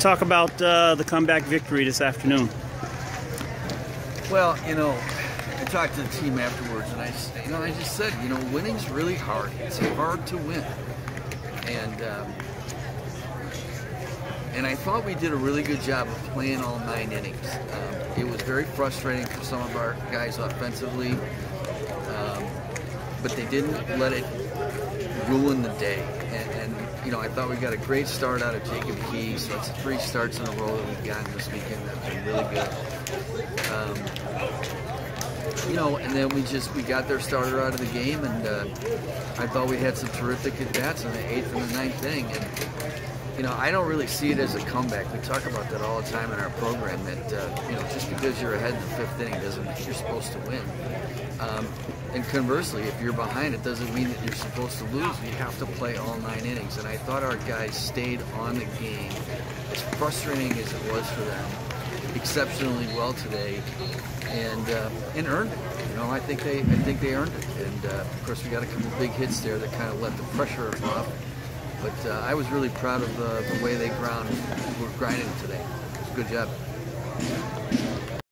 Talk about the comeback victory this afternoon. Well, I talked to the team afterwards, and I just said, winning's really hard. It's hard to win, and I thought we did a really good job of playing all 9 innings. It was very frustrating for some of our guys offensively, but they didn't let it ruin the day. And I thought we got a great start out of Jacob Key, so it's 3 starts in a row that we've gotten this weekend. That's been really good. And then we got their starter out of the game, and I thought we had some terrific at-bats in the 8th and the 9th inning. And, I don't really see it as a comeback. We talk about that all the time in our program, that, just because you're ahead in the 5th inning doesn't mean you're supposed to win. And conversely, if you're behind, it doesn't mean that you're supposed to lose. You have to play all 9 innings. And I thought our guys stayed on the game, as frustrating as it was for them, exceptionally well today, and earned it. I think they earned it. And of course, we got a couple big hits there that kind of let the pressure off. But I was really proud of the way they were grinding today. It was a good job.